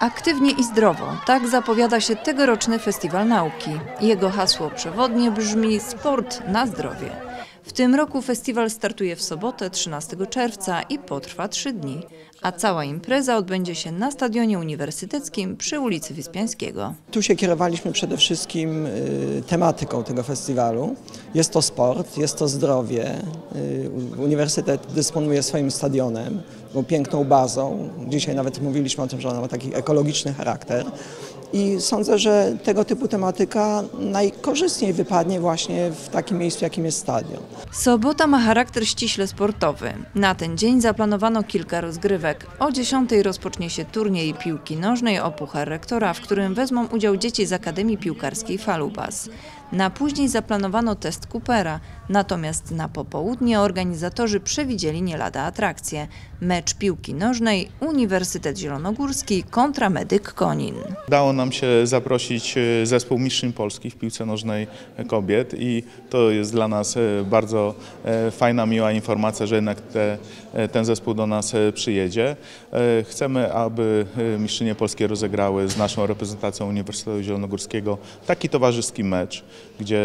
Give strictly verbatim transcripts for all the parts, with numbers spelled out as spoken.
Aktywnie i zdrowo, tak zapowiada się tegoroczny Festiwal Nauki. Jego hasło przewodnie brzmi Sport na zdrowie. W tym roku festiwal startuje w sobotę trzynastego czerwca i potrwa trzy dni, a cała impreza odbędzie się na Stadionie Uniwersyteckim przy ulicy Wyspiańskiego. Tu się kierowaliśmy przede wszystkim tematyką tego festiwalu. Jest to sport, jest to zdrowie. Uniwersytet dysponuje swoim stadionem, piękną bazą. Dzisiaj nawet mówiliśmy o tym, że ona ma taki ekologiczny charakter. I sądzę, że tego typu tematyka najkorzystniej wypadnie właśnie w takim miejscu, jakim jest stadion. Sobota ma charakter ściśle sportowy. Na ten dzień zaplanowano kilka rozgrywek. O dziesiątej rozpocznie się turniej piłki nożnej o Puchar Rektora, w którym wezmą udział dzieci z Akademii Piłkarskiej Falubas. Na później zaplanowano test Coopera, natomiast na popołudnie organizatorzy przewidzieli nie lada atrakcję. Mecz piłki nożnej Uniwersytet Zielonogórski kontra Medyk Konin. Udało nam się zaprosić zespół mistrzyń Polski w piłce nożnej kobiet i to jest dla nas bardzo fajna, miła informacja, że jednak te, ten zespół do nas przyjedzie. Chcemy, aby mistrzynie polskie rozegrały z naszą reprezentacją Uniwersytetu Zielonogórskiego taki towarzyski mecz, gdzie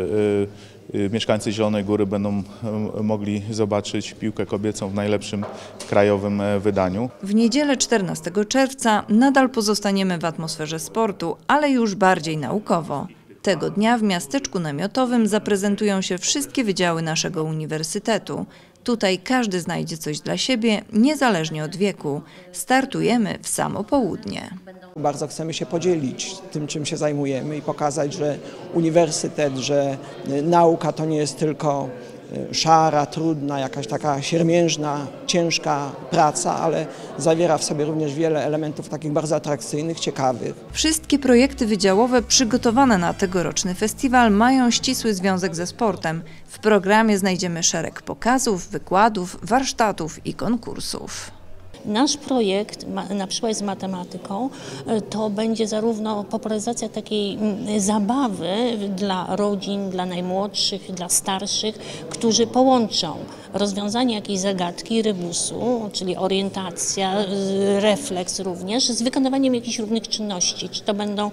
mieszkańcy Zielonej Góry będą mogli zobaczyć piłkę kobiecą w najlepszym krajowym wydaniu. W niedzielę czternastego czerwca nadal pozostaniemy w atmosferze sportu, ale już bardziej naukowo. Tego dnia w miasteczku namiotowym zaprezentują się wszystkie wydziały naszego uniwersytetu. Tutaj każdy znajdzie coś dla siebie, niezależnie od wieku. Startujemy w samo południe. Bardzo chcemy się podzielić tym, czym się zajmujemy i pokazać, że uniwersytet, że nauka to nie jest tylko szara, trudna, jakaś taka siermiężna, ciężka praca, ale zawiera w sobie również wiele elementów takich bardzo atrakcyjnych, ciekawych. Wszystkie projekty wydziałowe przygotowane na tegoroczny festiwal mają ścisły związek ze sportem. W programie znajdziemy szereg pokazów, wykładów, warsztatów i konkursów. Nasz projekt, na przykład z matematyką, to będzie zarówno popularyzacja takiej zabawy dla rodzin, dla najmłodszych, dla starszych, którzy połączą rozwiązanie jakiejś zagadki, rebusu, czyli orientacja, refleks również, z wykonywaniem jakichś różnych czynności. Czy to będą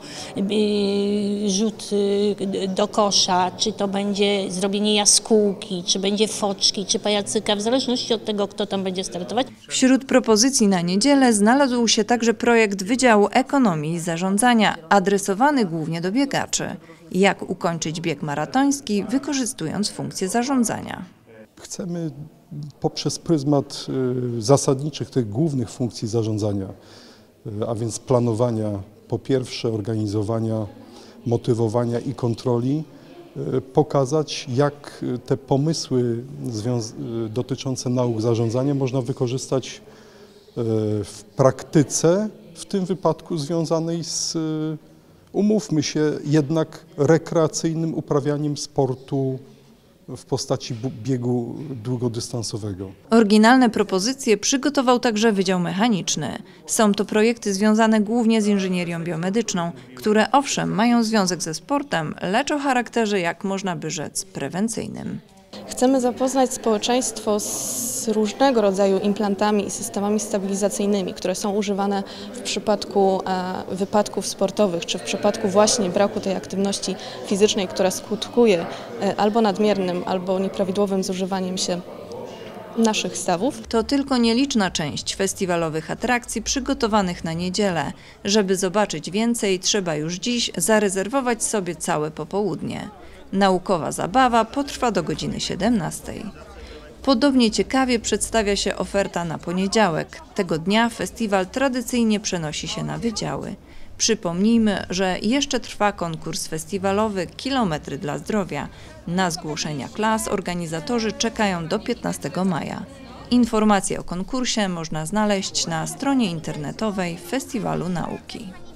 rzuty do kosza, czy to będzie zrobienie jaskółki, czy będzie foczki, czy pajacyka, w zależności od tego, kto tam będzie startować. Wśród propozycji na niedzielę znalazł się także projekt Wydziału Ekonomii i Zarządzania, adresowany głównie do biegaczy. Jak ukończyć bieg maratoński, wykorzystując funkcje zarządzania. Chcemy poprzez pryzmat zasadniczych tych głównych funkcji zarządzania, a więc planowania, po pierwsze organizowania, motywowania i kontroli, pokazać, jak te pomysły dotyczące nauk zarządzania można wykorzystać w praktyce, w tym wypadku związanej z, umówmy się, jednak rekreacyjnym uprawianiem sportu w postaci biegu długodystansowego. Oryginalne propozycje przygotował także Wydział Mechaniczny. Są to projekty związane głównie z inżynierią biomedyczną, które owszem mają związek ze sportem, lecz o charakterze, jak można by rzec, prewencyjnym. Chcemy zapoznać społeczeństwo z różnego rodzaju implantami i systemami stabilizacyjnymi, które są używane w przypadku e, wypadków sportowych, czy w przypadku właśnie braku tej aktywności fizycznej, która skutkuje e, albo nadmiernym, albo nieprawidłowym zużywaniem się naszych stawów. To tylko nieliczna część festiwalowych atrakcji przygotowanych na niedzielę. Żeby zobaczyć więcej, trzeba już dziś zarezerwować sobie całe popołudnie. Naukowa zabawa potrwa do godziny siedemnastej. Podobnie ciekawie przedstawia się oferta na poniedziałek. Tego dnia festiwal tradycyjnie przenosi się na wydziały. Przypomnijmy, że jeszcze trwa konkurs festiwalowy Kilometry dla zdrowia. Na zgłoszenia klas organizatorzy czekają do piętnastego maja. Informacje o konkursie można znaleźć na stronie internetowej Festiwalu Nauki.